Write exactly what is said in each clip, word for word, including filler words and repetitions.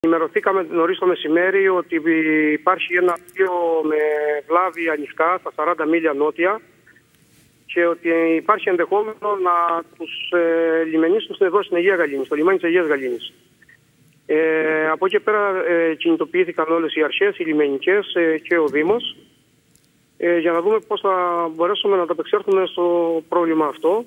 Ενημερωθήκαμε νωρίς το μεσημέρι ότι υπάρχει ένα πλοίο με βλάβη ανοιχτά στα σαράντα μίλια νότια και ότι υπάρχει ενδεχόμενο να τους ε, λιμενίσουν εδώ στην Αγία Γαλήνη, στο λιμάνι της Αγίας Γαλήνης. Ε, από εκεί πέρα ε, κινητοποιήθηκαν όλες οι αρχές, οι λιμενικές ε, και ο Δήμος ε, για να δούμε πώς θα μπορέσουμε να ανταπεξέλθουμε στο πρόβλημα αυτό.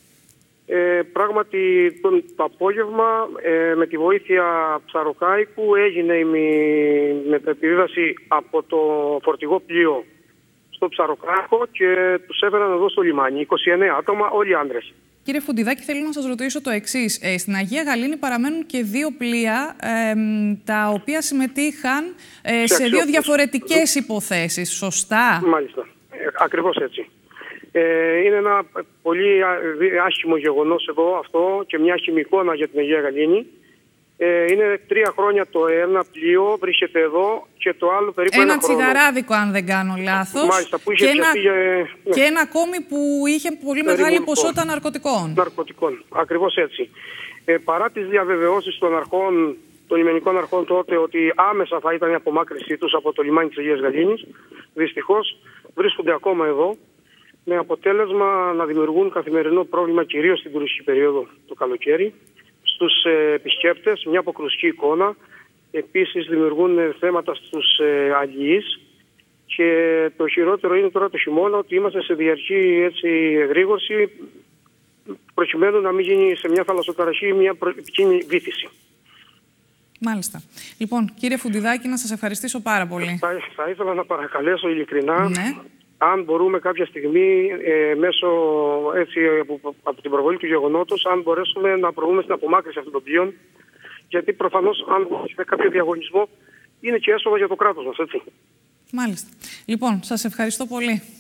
Ε, πράγματι το, το απόγευμα ε, με τη βοήθεια ψαροκάικου έγινε η μεταπιβίβαση από το φορτηγό πλοίο στο ψαροκάικο και τους έφεραν εδώ στο λιμάνι, είκοσι εννέα άτομα, όλοι άντρες. Κύριε Φουντιδάκη, θέλω να σας ρωτήσω το εξής. Ε, στην Αγία Γαλήνη παραμένουν και δύο πλοία ε, τα οποία συμμετείχαν ε, σε, σε δύο διαφορετικές υποθέσεις, σωστά? Μάλιστα, ε, ακριβώς έτσι. Ε, είναι ένα πολύ άσχημο γεγονός εδώ αυτό και μια άσχημη εικόνα για την Αγία Γαλήνη. Ε, είναι τρία χρόνια το ένα πλοίο, βρίσκεται εδώ και το άλλο περίπου ένα, ένα χρόνο. Ένα τσιγαράδικο, αν δεν κάνω λάθος. Μάλιστα, που είχε και, ένα, για, ναι. και ένα ακόμη που είχε πολύ Περίμενο μεγάλη ποσότητα ναρκωτικών. Ναρκωτικών, ακριβώς έτσι. Ε, παρά τις διαβεβαιώσεις των αρχών, των λιμενικών αρχών τότε ότι άμεσα θα ήταν η απομάκρυνσή τους από το λιμάνι της Αγίας Γαλήνης, δυστυχώς βρίσκονται ακόμα εδώ, με αποτέλεσμα να δημιουργούν καθημερινό πρόβλημα κυρίως στην τουριστική περίοδο το καλοκαίρι, στους ε, επισκέπτες, μια αποκρουστική εικόνα. Επίσης δημιουργούν ε, θέματα στους ε, αλληλείς και το χειρότερο είναι τώρα το χειμώνα ότι είμαστε σε διαρκή έτσι, εγρήγορση προκειμένου να μην γίνει σε μια θαλασσοταραχή μια επικίνδυνη βύθιση. Μάλιστα. Λοιπόν, κύριε Φουντιδάκη, να σας ευχαριστήσω πάρα πολύ. Θα, θα ήθελα να παρακαλέσω ειλικρινά, ναι. αν μπορούμε κάποια στιγμή ε, μέσω έτσι, από, από την προβολή του γεγονότος, αν μπορέσουμε να προβούμε στην απομάκρυνση αυτών των πλοίων, γιατί προφανώς αν έχουμε κάποιο διαγωνισμό είναι και έσοδα για το κράτος μας, έτσι. Μάλιστα. Λοιπόν, σας ευχαριστώ πολύ.